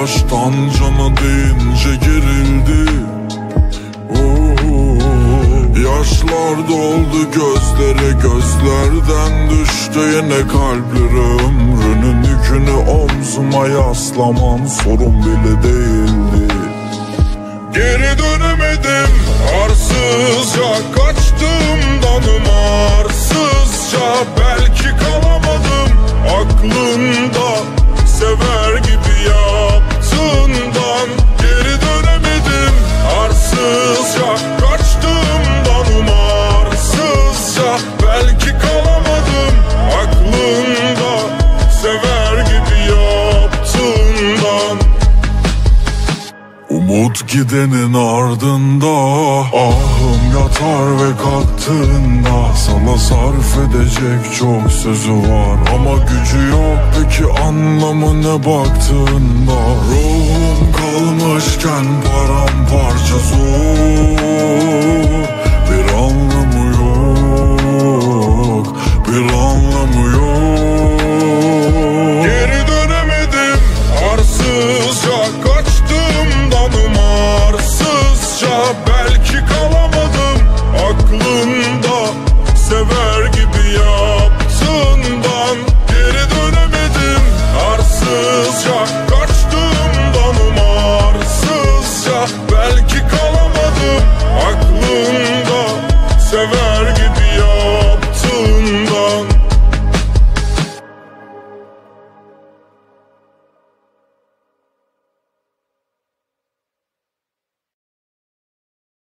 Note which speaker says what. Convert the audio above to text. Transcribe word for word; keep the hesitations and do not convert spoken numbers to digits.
Speaker 1: baştan cana deyince gerildi. Oo, yaşlar doldu gözlere, gözlerden düştü yine kalplere. Ömrünün yükünü omzuma yaslamam sorun bile değildi. Geri dönemedim arsızca, kaçtığımdan umarsızca. Belki kalamadım aklında, sever gibi yaptığından. Geri dönemedim arsızca, kaçtığımdan umarsızca. Belki kalamadım aklında, sever gibi yaptığından. Umut gidenin ardında, ahım yatar ve kalktığında. Sana sarf edecek çok sözü var ama gücü yok, peki anlamı ne baktığında? Ruhum kalmışken paramparça zor, bir anlamı yok, bir anlamı